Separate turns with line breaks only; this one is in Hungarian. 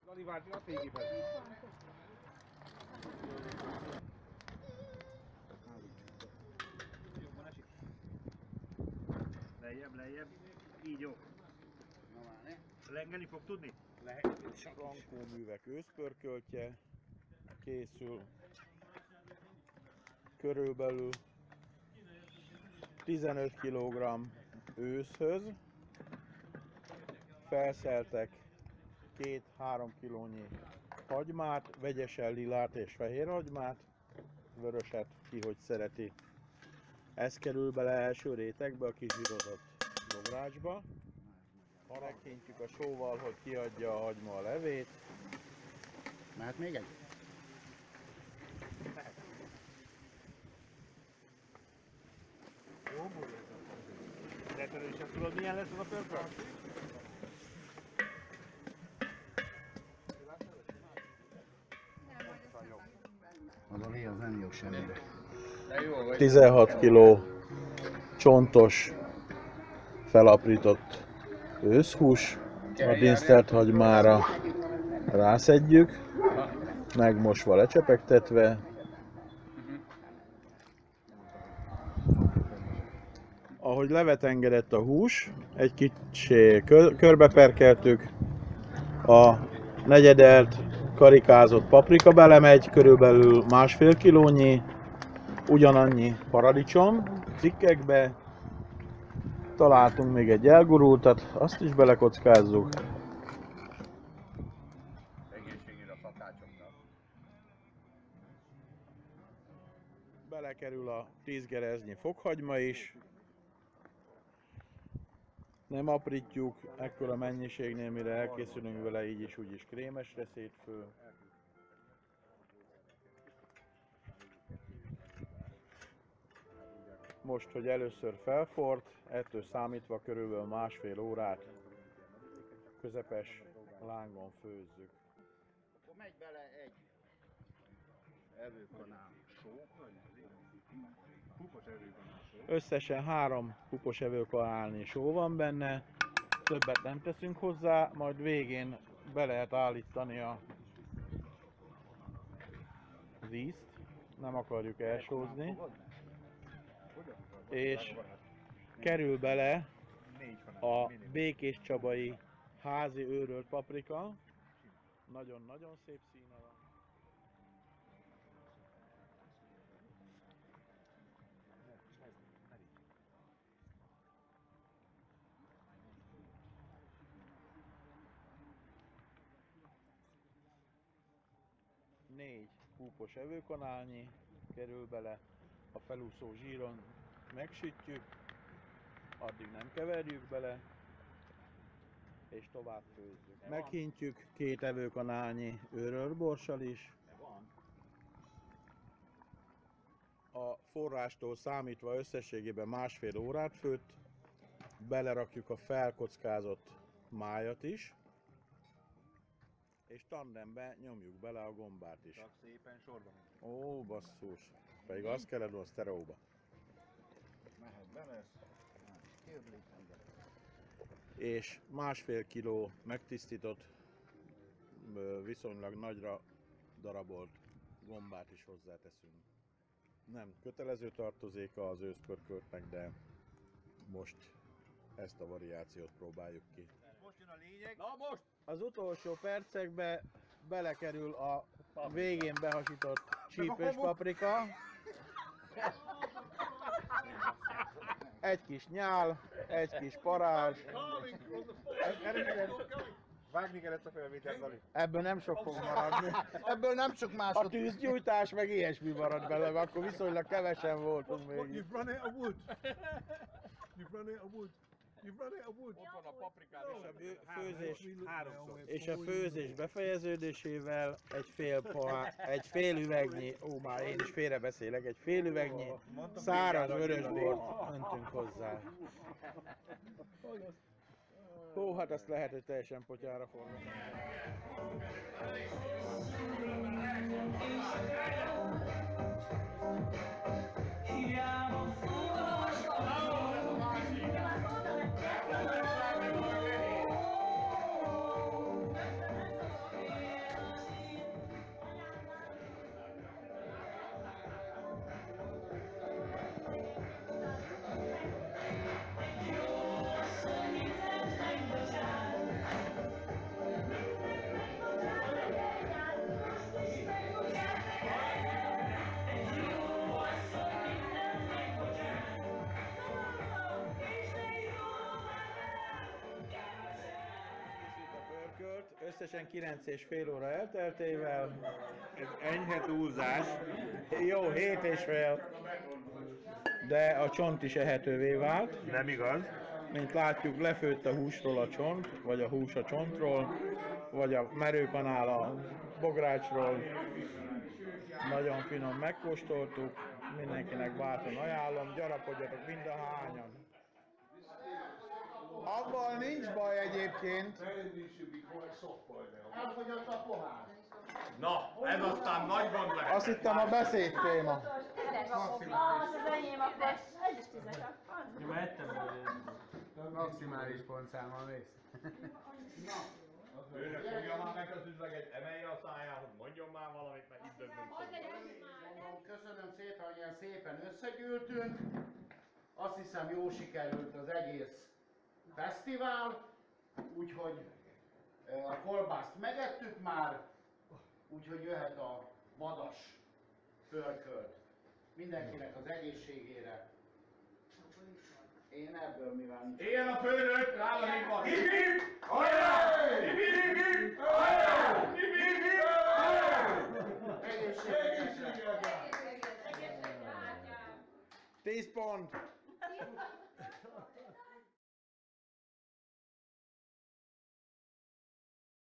Lejjebb, lejjebb. Így jó. Lengeni fog tudni?
Frankó művek őszpörköltje készül. Körülbelül 15 kg őszhöz. Felszeltek 2-3 kilónyi hagymát, vegyesen lilát és fehér hagymát, vöröset ki, hogy szereti. Ez kerül bele első rétegbe, a kizsírozott bográcsba. Meghintjük a sóval, hogy kiadja a hagyma a levét.
Mehet még egy?
Jó, de te is tudod, milyen lesz az a pörkölt?
Az a lé az nem jó semmi.
16 kg csontos, felaprított őszhús. A dinsztert hagymára rászedjük, megmosva, lecsepegtetve. Ahogy levet engedett a hús, egy kicsi körbeperkeltük, a negyedelt karikázott paprika belemegy, körülbelül 1,5 kilónyi, ugyanannyi paradicsom cikkekbe, találtunk még egy elgurultat, azt is belekockázzuk.
Egészségére a szakácsoknak.
Belekerül a 10 gereznyi fokhagyma is. Nem aprítjuk ekkora mennyiségnél, mire elkészülünk vele, így is úgy is krémesre szétfő. Most, hogy először felfort, ettől számítva körülbelül 1,5 órát közepes lángon főzzük.
Akkor megy bele egy evőkanál só.
Összesen 3 kupos evőkanálnyi só van benne, többet nem teszünk hozzá, majd végén be lehet állítani a vízt, nem akarjuk elsózni, és kerül bele a békéscsabai házi őrölt paprika, nagyon-nagyon szép színe van. Négy kúpos evőkanálnyi kerül bele, a felúszó zsíron megsütjük, addig nem keverjük bele, és tovább főzzük. Meghintjük 2 evőkanálnyi őrölt borssal is. A forrástól számítva összességében 1,5 órát főtt, belerakjuk a felkockázott májat is, és tandembe nyomjuk bele a gombát is.
Csak szépen sorban.
Ó, basszus, pedig azt kellett volna sztereóba.
Mehet bele.
És 1,5 kiló megtisztított, viszonylag nagyra darabolt gombát is hozzáteszünk. Nem kötelező tartozéka az őszpörköltnek, de most ezt a variációt próbáljuk ki.
Most jön a lényeg. Na most!
Az utolsó percekbe belekerül a végén behasított csípős paprika, egy kis nyál, egy kis parázs.
Vágni kell ezt a felvételt, Zoli.
Ebből nem sok fog maradni.
Ebből nem sok
A
másod.
tűzgyújtás meg ilyesmi marad belőle, akkor viszonylag kevesen voltunk még.
You've run out of wood. You've run out of wood. You've run out of wood.
Ott van a paprikád és a
Főzés,
háromszor.
és a főzés befejeződésével egy fél üvegnyi, ó már én is félrebeszélek, egy fél üvegnyi száraz vörösbort öntünk hozzá. Hó, hát azt lehet, hogy teljesen potyára forgatni. összesen 9,5 óra elteltével,
Ez enyhe túlzás.
jó, 7,5, de a csont is ehetővé vált.
Nem igaz.
Mint látjuk, lefőtt a húsról a csont, vagy a hús a csontról, vagy a merőkanál a bográcsról. Nagyon finom, megkóstoltuk, mindenkinek bátran ajánlom, gyarapodjatok mind a hányan. Abban nincs baj egyébként.
Elfogyott a pohár.
Na, ez aztán nagy gond lehet.
Azt hittem a beszéd téma.
Az az enyém, akkor egy is 10-es.
Maximális pontszámmal mész.
Őnek fogja már meg az üzleget, emelje a szájához, mondjon már valamit, mert itt döntünk.
Mondom, köszönöm szépen, hogy ilyen szépen összegyűltünk. Azt hiszem, jó sikerült az egész fesztivál, úgyhogy a kolbászt megettük már, úgyhogy jöhet a vadas pörkölt. Mindenkinek az egészségére. Én ebből mivel nincs.
Éljen a főnök, rá a ringba! Hip-hip! Hajrá! Hip-hip! Hajrá! Hip-hip! Hajrá!
Egészségére!
10 pont!